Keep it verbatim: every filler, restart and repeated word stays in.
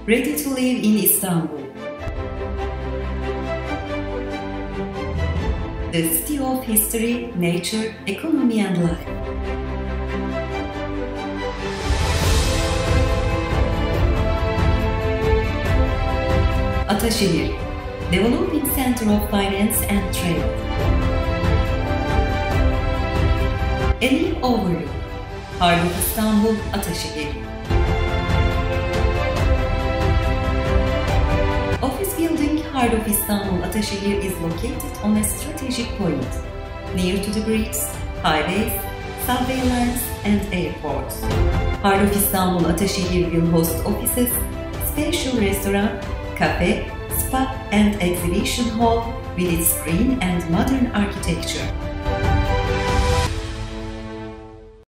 Ready to live in Istanbul. The city of history, nature, economy and life. Ataşehir, developing center of finance and trade. A new overview. Heart of Istanbul, Ataşehir. Office building Heart of Istanbul, Ataşehir is located on a strategic point, near to the bridges, highways, subway lines and airports. Heart of Istanbul, Ataşehir will host offices, special restaurant, cafe, spa and exhibition hall with its green and modern architecture.